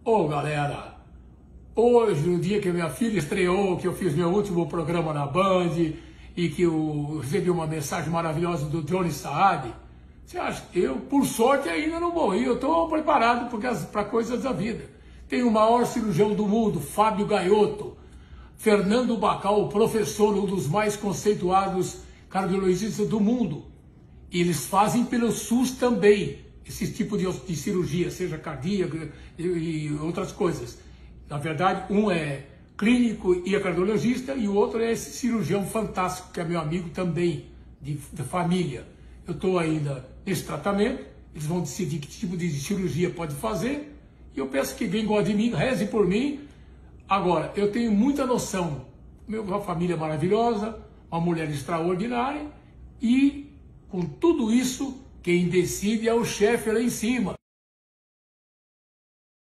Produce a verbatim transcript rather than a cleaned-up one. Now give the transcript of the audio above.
Ô galera, hoje, no dia que a minha filha estreou, que eu fiz meu último programa na Band e que eu recebi uma mensagem maravilhosa do Johnny Saad, você acha? Eu, por sorte, ainda não morri, eu estou preparado para coisas da vida. Tem o maior cirurgião do mundo, Fábio Gaiotto, Fernando Bacal, professor, um dos mais conceituados cardiologistas do mundo. E eles fazem pelo SUS também, esse tipo de, de cirurgia, seja cardíaca e, e outras coisas. Na verdade, um é clínico e é cardiologista, e o outro é esse cirurgião fantástico, que é meu amigo também, de, de família. Eu estou ainda nesse tratamento, eles vão decidir que tipo de cirurgia pode fazer, e eu peço que quem gosta de mim, reze por mim. Agora, eu tenho muita noção, uma família maravilhosa, uma mulher extraordinária, e com tudo isso, quem decide é o chefe lá em cima.